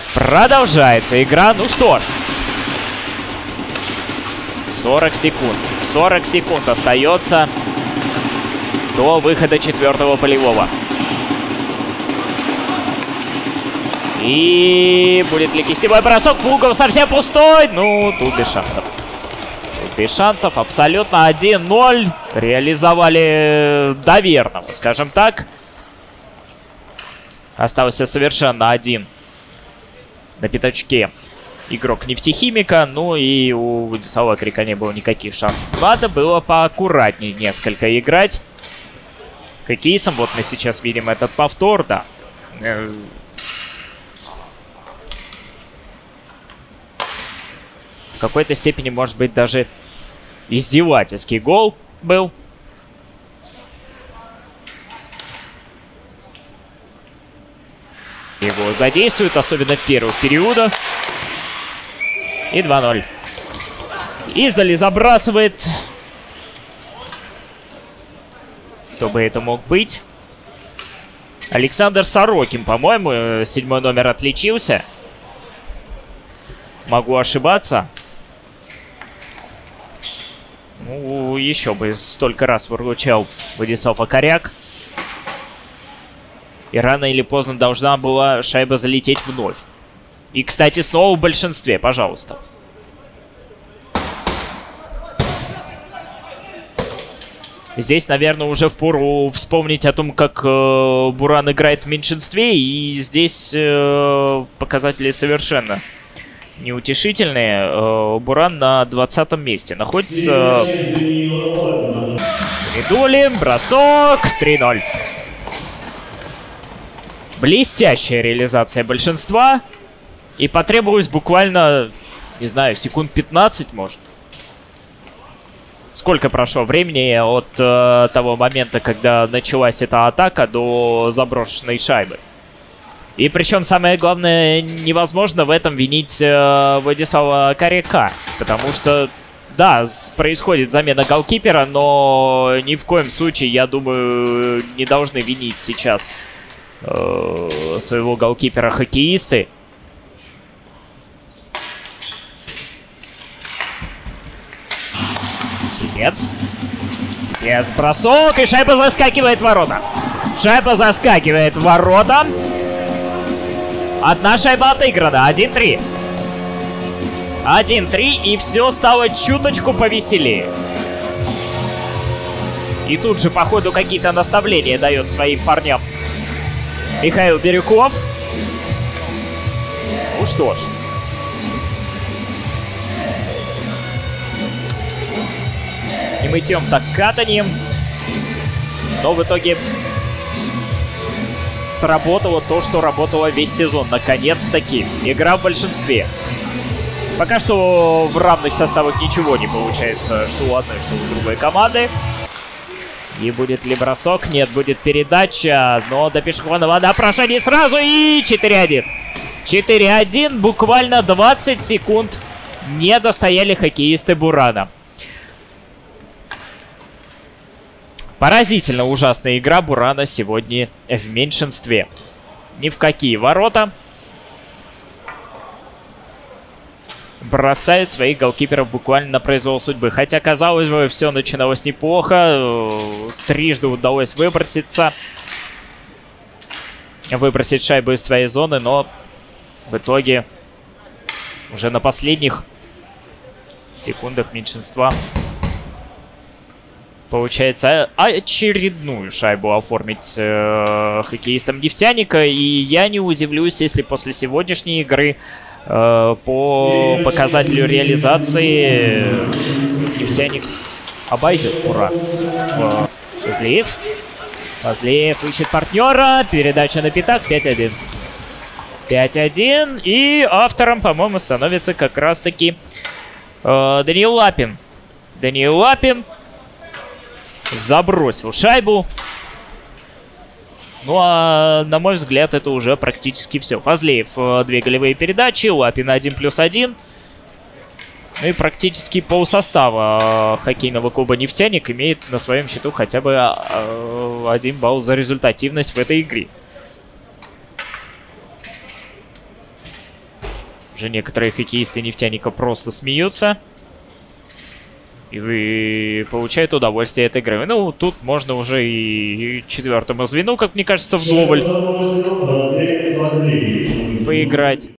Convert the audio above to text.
Продолжается игра. Ну что ж. 40 секунд. 40 секунд остается до выхода 4-го полевого. И будет ли кистевой бросок? Пугов совсем пустой. Ну, тут без шансов. Тут без шансов. Абсолютно 1-0. Реализовали доверного, скажем так. Остался совершенно один на пятачке игрок нефтехимика. Ну и у Владислава Крика не было никаких шансов. Надо было поаккуратнее несколько играть. Хоккеистам. Вот мы сейчас видим этот повтор, да. В какой-то степени, может быть, даже издевательский гол был. Его задействуют, особенно в первых периодах. И 2-0. Издали забрасывает. Кто бы это мог быть? Александр Сорокин, по-моему, 7-й номер отличился. Могу ошибаться. Ну, еще бы столько раз выручал Владислав Окоряк. И рано или поздно должна была шайба залететь вновь. И, кстати, снова в большинстве, пожалуйста. Здесь, наверное, уже впору вспомнить о том, как Буран играет в меньшинстве. И здесь показатели совершенно неутешительные. Буран на 20-м месте находится. Ридули, бросок, 3-0. Блестящая реализация большинства. И потребовалось буквально, не знаю, секунд 15, может. Сколько прошло времени от того момента, когда началась эта атака, до заброшенной шайбы. И причем самое главное, невозможно в этом винить Владислава Окоряка. Потому что, да, происходит замена голкипера, но ни в коем случае, я думаю, не должны винить сейчас своего голкипера хоккеисты. Слепец. Слепец, бросок, и шайба заскакивает в ворота. Шайба заскакивает в ворота. Одна шайба отыграна. 1-3. 1-3, и все стало чуточку повеселее. И тут же, походу, какие-то наставления дает своим парням Михаил Бирюков. Ну что ж. Не мытьем, так катаньем. Но в итоге сработало то, что работало весь сезон. Наконец-таки. Игра в большинстве. Пока что в равных составах ничего не получается, что у одной, что у другой команды. И будет ли бросок? Нет, будет передача. Но до пешеходного прошла не сразу. И 4-1. 4-1. Буквально 20 секунд не достояли хоккеисты Бурана. Поразительно ужасная игра Бурана сегодня в меньшинстве. Ни в какие ворота. Бросают своих голкиперов буквально на произвол судьбы. Хотя, казалось бы, все начиналось неплохо. Трижды удалось выброситься. Выбросить шайбу из своей зоны, но в итоге уже на последних секундах меньшинства получается очередную шайбу оформить хоккеистам Нефтяника. И я не удивлюсь, если после сегодняшней игры по показателю реализации Нефтяник обойдет. Ура! Фазлиев. Фазлиев ищет партнера. Передача на пятак. 5-1. 5-1. И автором, по-моему, становится как раз-таки Даниил Лапин. Даниил Лапин забросил шайбу. Ну, а на мой взгляд, это уже практически все. Фазлиев 2 голевые передачи, Лапин 1+1. Ну и практически полсостава хоккейного клуба «Нефтяник» имеет на своем счету хотя бы 1 балл за результативность в этой игре. Уже некоторые хоккеисты нефтяника просто смеются. И получают удовольствие от игры. Ну, тут можно уже и четвертому звену, как мне кажется, вдоволь поиграть.